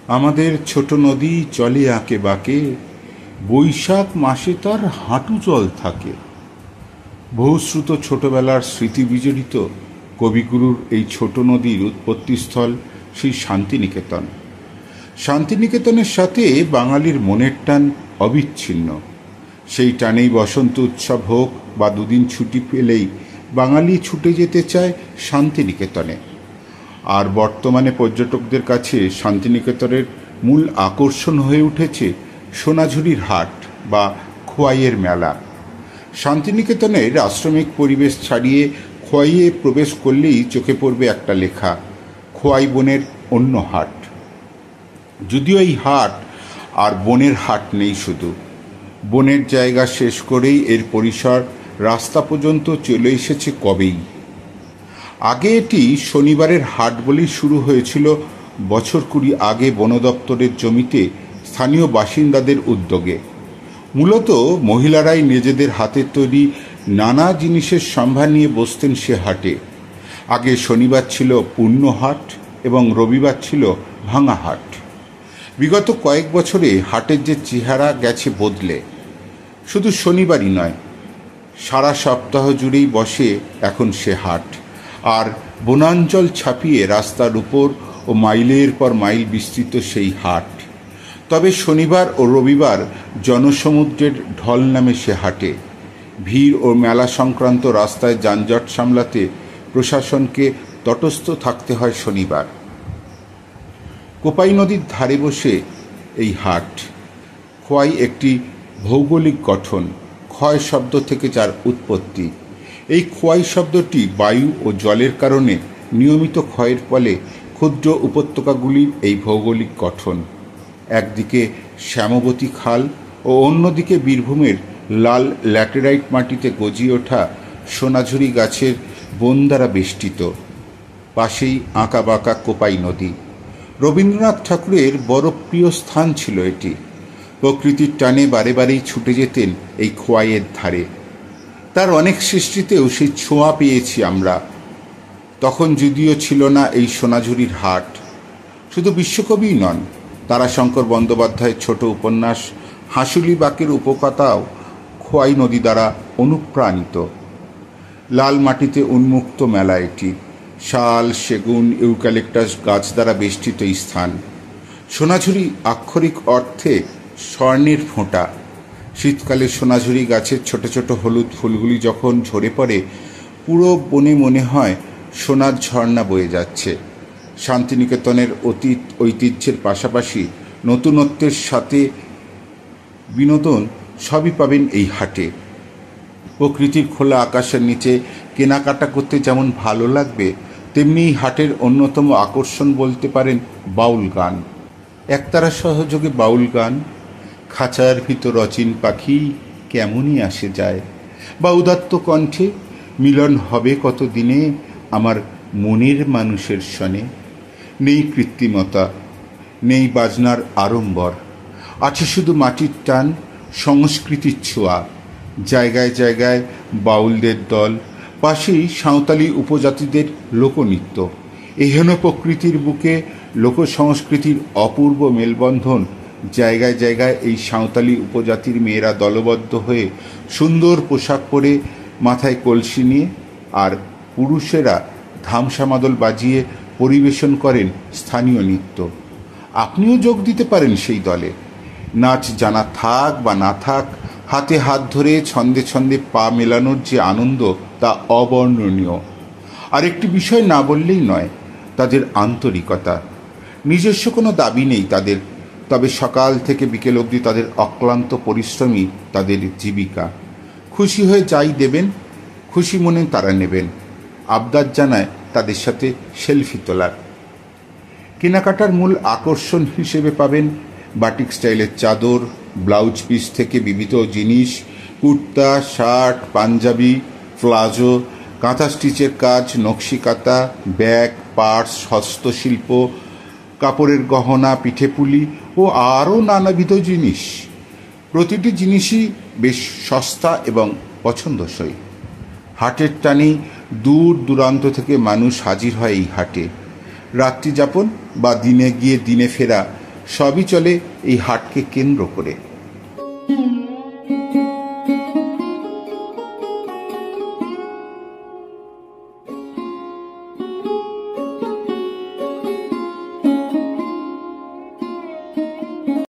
আমাদের ছোট নদী চলে আঁকে বাঁকে, বৈশাখ মাসে তার হাঁটু জল থাকে। বহুশ্রুত ছোটবেলার স্মৃতি বিজড়িত কবিগুরুর এই ছোট নদীর উৎপত্তিস্থল সেই শান্তিনিকেতন। শান্তিনিকেতনের সাথে বাঙালির মনের টান অবিচ্ছিন্ন। সেই টানেই বসন্ত উৎসব হোক বা দুদিন ছুটি পেলেই বাঙালি ছুটে যেতে চায় শান্তিনিকেতনে। আর বর্তমানে পর্যটকদের কাছে শান্তিনিকেতনের মূল আকর্ষণ হয়ে উঠেছে সোনাঝুরির হাট বা খোয়াইয়ের মেলা। শান্তিনিকেতনের আশ্রমিক পরিবেশ ছাড়িয়ে খোয়াইয়ে প্রবেশ করলেই চোখে পড়বে একটা লেখা, খোয়াই বনের অন্য হাট। যদিও এই হাট আর বনের হাট নেই, শুধু বনের জায়গা শেষ করেই এর পরিসর রাস্তা পর্যন্ত চলে এসেছে কবেই। আগে এটি শনিবারের হাট বলেই শুরু হয়েছিল বছর 20 আগে বন দপ্তরের জমিতে স্থানীয় বাসিন্দাদের উদ্যোগে। মূলত মহিলারাই নিজেদের হাতের তৈরি নানা জিনিসের সম্ভার নিয়ে বসতেন সে হাটে। আগে শনিবার ছিল পূর্ণ হাট এবং রবিবার ছিল ভাঙা হাট। বিগত কয়েক বছরে হাটের যে চেহারা গেছে বদলে, শুধু শনিবারই নয়, সারা সপ্তাহ জুড়েই বসে এখন সে হাট। আর বনাঞ্চল ছাপিয়ে রাস্তার উপর ও মাইলের পর মাইল বিস্তৃত সেই হাট। তবে শনিবার ও রবিবার জনসমুদ্রের ঢল নামে সে হাটে। ভিড় ও মেলা সংক্রান্ত রাস্তায় যানজট সামলাতে প্রশাসনকে তটস্থ থাকতে হয় শনিবার। কোপাই নদীর ধারে বসে এই হাট। খোয়াই একটি ভৌগোলিক গঠন, ক্ষয় শব্দ থেকে যার উৎপত্তি। এই খোয়াই শব্দটি বায়ু ও জলের কারণে নিয়মিত ক্ষয়ের ফলে ক্ষুদ্র উপত্যকাগুলির এই ভৌগোলিক গঠন। একদিকে শ্যামবতী খাল ও অন্যদিকে বীরভূমের লাল ল্যাটেরাইট মাটিতে গজিয়ে ওঠা সোনাঝুরি গাছের বন দ্বারা বেষ্টিত। পাশেই আঁকাবাঁকা কোপাই নদী। রবীন্দ্রনাথ ঠাকুরের বড় প্রিয় স্থান ছিল এটি। প্রকৃতির টানে বারে বারেই ছুটে যেতেন এই খোয়াইয়ের ধারে। তার অনেক সৃষ্টিতেও সেই ছোঁয়া পেয়েছি আমরা। তখন যদিও ছিল না এই সোনাঝুরির হাট। শুধু বিশ্বকবিই নন, তারাশঙ্কর বন্দ্যোপাধ্যায়ের ছোট উপন্যাস হাঁসুলি বাঁকের উপকথাও খোয়াই নদী দ্বারা অনুপ্রাণিত। লাল মাটিতে উন্মুক্ত মেলা এটি। শাল, সেগুন, ইউক্যালিপটাস গাছ দ্বারা বেষ্টিত এই স্থান। সোনাঝুরি আক্ষরিক অর্থে স্বর্ণের ফোঁটা। শীতকালে সোনাঝুরি গাছের ছোট ছোট হলুদ ফুলগুলি যখন ঝরে পড়ে, পুরো বনে মনে হয় সোনার ঝর্ণা বয়ে যাচ্ছে। শান্তিনিকেতনের অতীত ঐতিহ্যের পাশাপাশি নতুনত্বের সাথে বিনোদন সবই পাবেন এই হাটে। প্রকৃতির খোলা আকাশের নিচে কেনাকাটা করতে যেমন ভালো লাগবে, তেমনি এই হাটের অন্যতম আকর্ষণ বলতে পারেন বাউল গান। একতারা সহযোগে বাউল গান। খাঁচার ভিতর অচিন পাখি কেমনই আসে যায়, বা উদাত্ত কণ্ঠে মিলন হবে কত দিনে আমার মনের মানুষের সনে। নেই কৃত্রিমতা, নেই বাজনার আড়ম্বর, আছে শুধু মাটির টান, সংস্কৃতির ছোঁয়া। জায়গায় জায়গায় বাউলদের দল, পাশেই সাঁওতালি উপজাতিদের লোকনৃত্য। এহেন প্রকৃতির বুকে লোকসংস্কৃতির অপূর্ব মেলবন্ধন। জায়গায় জায়গায় এই সাঁওতালি উপজাতির মেয়েরা দলবদ্ধ হয়ে সুন্দর পোশাক পরে, মাথায় কলসি নিয়ে, আর পুরুষেরা ধামসা মাদল বাজিয়ে পরিবেশন করেন স্থানীয় নৃত্য। আপনিও যোগ দিতে পারেন সেই দলে। নাচ জানা থাক বা না থাক, হাতে হাত ধরে ছন্দে ছন্দে পা মেলানোর যে আনন্দ তা অবর্ণনীয়। আর একটি বিষয় না বললেই নয়, তাদের আন্তরিকতা। নিজস্ব কোনো দাবি নেই তাদের, তবে সকাল থেকে বিকেল অবধি তাদের অক্লান্ত পরিশ্রমই তাদের জীবিকা। খুশি হয়ে যাই দেবেন, খুশি মনে তারা নেবেন। আবদার জানায় তাদের সাথে সেলফি তোলার। কেনাকাটার মূল আকর্ষণ হিসেবে পাবেন বাটিক স্টাইলের চাদর, ব্লাউজ পিস থেকে বিবিধ জিনিস, কুর্তা, শার্ট, পাঞ্জাবি, প্লাজো, কাঁথা স্টিচের কাজ, নকশিকাঁথা, ব্যাগ, পার্স, হস্তশিল্প, কাপড়ের গহনা, পিঠেপুলি ও আরও নানাবিধ জিনিস। প্রতিটি জিনিসই বেশ সস্তা এবং পছন্দসই। হাটের টানেই দূর দূরান্ত থেকে মানুষ হাজির হয় এই হাটে। রাত্রিযাপন বা দিনে গিয়ে দিনে ফেরা সবই চলে এই হাটকে কেন্দ্র করে।